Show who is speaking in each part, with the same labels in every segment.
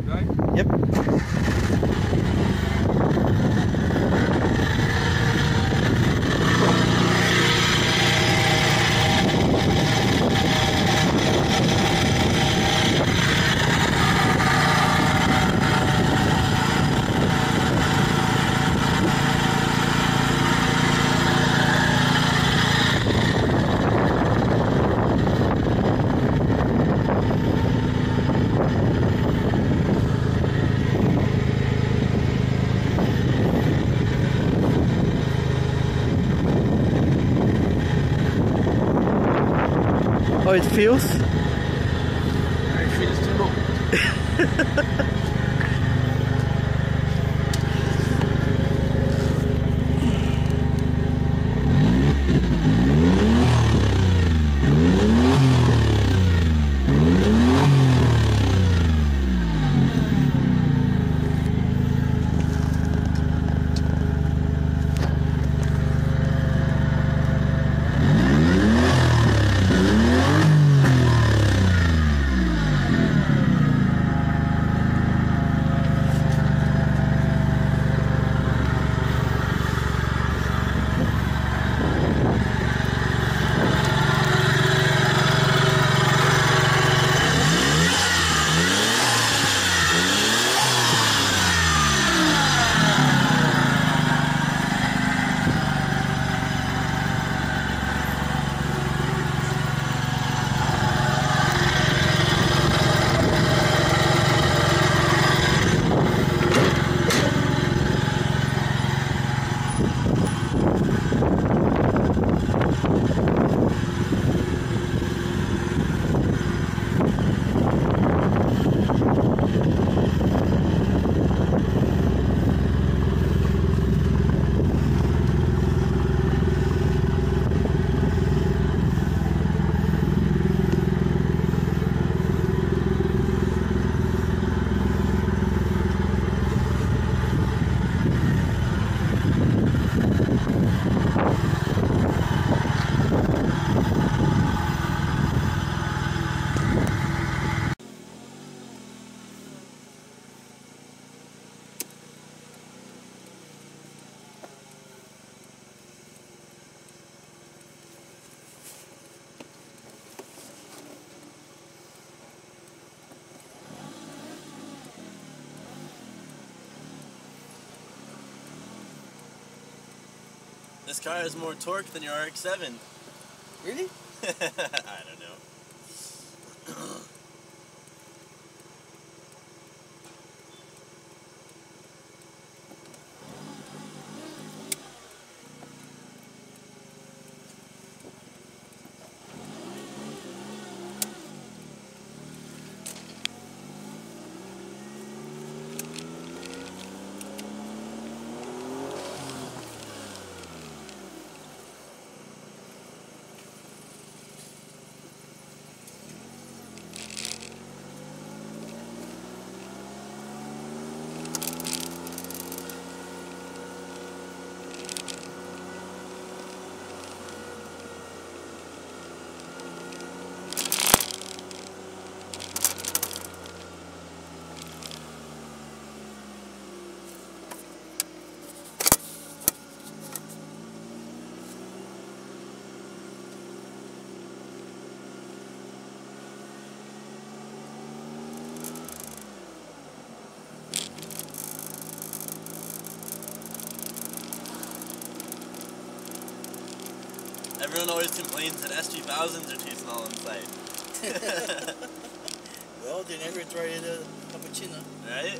Speaker 1: right?
Speaker 2: Yep. Oh, it feels?
Speaker 1: It feels too low.
Speaker 2: This car has more torque than your RX-7.
Speaker 1: Really?
Speaker 2: I don't know. Everyone always complains that S2000s are too small inside.
Speaker 1: Well, they never tried a cappuccino.
Speaker 2: Right?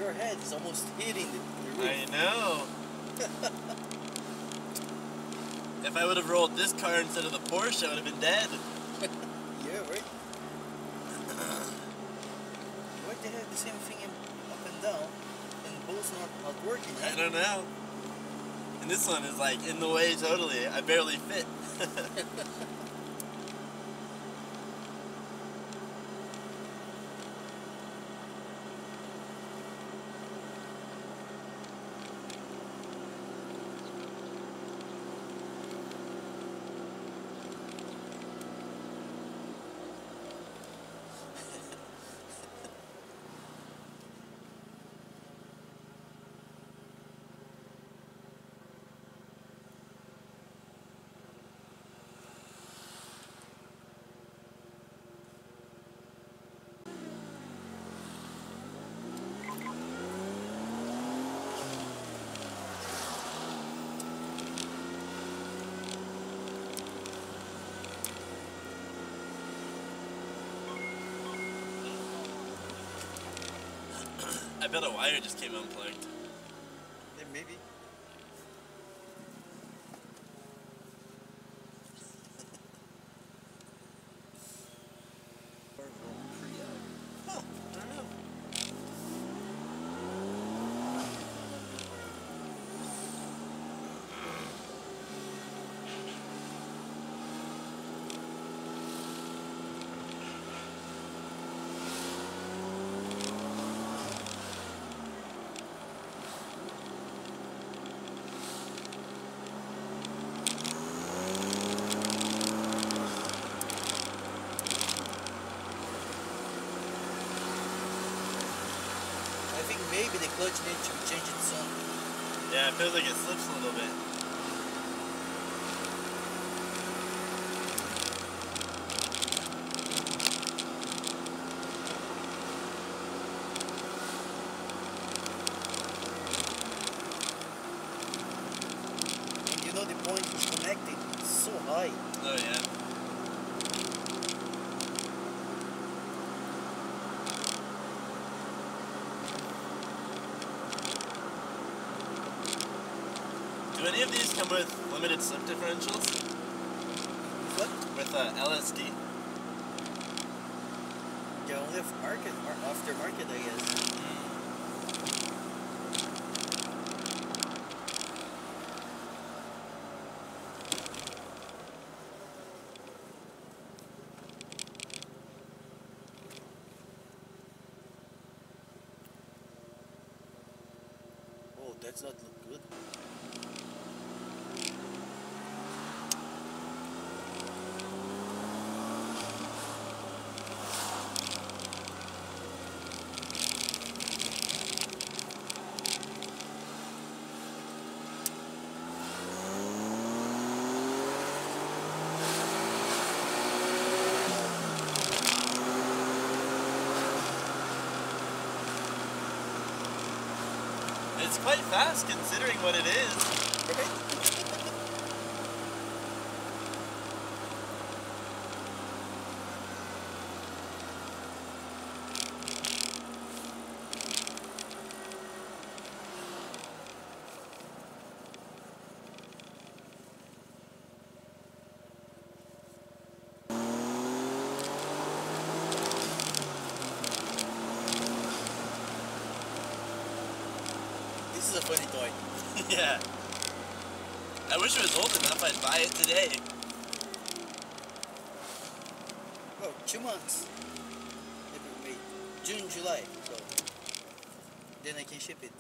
Speaker 1: your head is almost hitting the roof.
Speaker 2: I know. If I would have rolled this car instead of the Porsche, I would have been dead.
Speaker 1: Yeah, right? Why they have the same thing up and down and both not working?
Speaker 2: I don't know. And this one is like in the way totally. I barely fit. I bet a wire just came unplugged.
Speaker 1: Yeah, maybe.
Speaker 2: Huh, I don't know.
Speaker 1: I think maybe the clutch needs to be changed soon.
Speaker 2: Yeah, it feels like it slips a little bit.
Speaker 1: And you know the point is connected, it's so high.
Speaker 2: Oh yeah. Do any of these come with limited slip differentials?
Speaker 1: What?
Speaker 2: With LSD?
Speaker 1: They only have market or aftermarket, I guess. Oh, that's not look good.
Speaker 2: It's quite fast considering what it is.
Speaker 1: Right? This is a funny toy.
Speaker 2: Yeah. I wish it was old enough I'd buy it today.
Speaker 1: Oh, 2 months. April, May, June, July. So then I can ship it.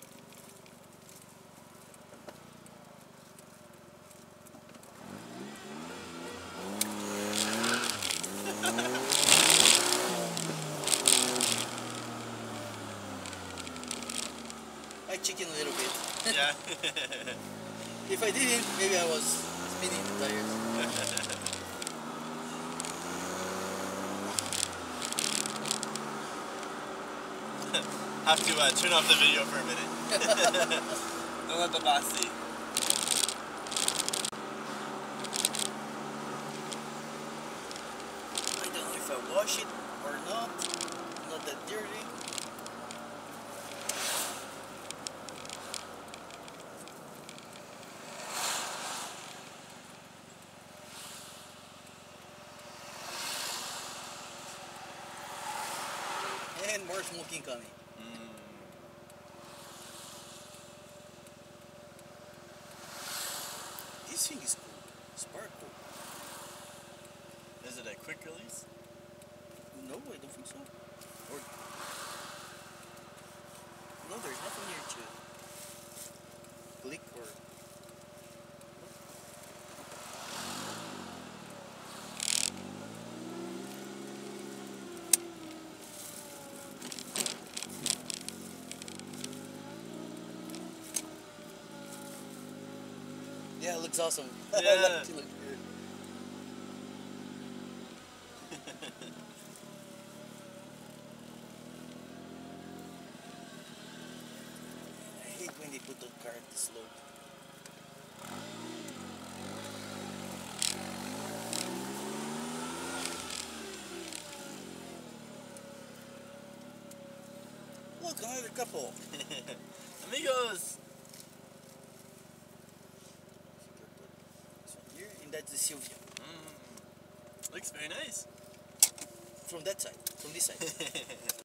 Speaker 1: I chicken a little bit.
Speaker 2: Yeah.
Speaker 1: If I didn't, maybe I was spinning the tires.
Speaker 2: Have to turn off the video for a minute. Don't let the boss see.
Speaker 1: I don't know if I wash it or not. Not that dirty. and more smoking coming. This thing is cool. Sparkle.
Speaker 2: Is it a quick release?
Speaker 1: No, I don't think so. Or no, there's nothing here to click or. Yeah, it looks awesome. I
Speaker 2: Yeah.
Speaker 1: like to look good. I hate when they put the car at the slope. Look, another couple.
Speaker 2: Amigos!
Speaker 1: This one here, and that's the Silvia.
Speaker 2: Looks very nice.
Speaker 1: From that side, from this side.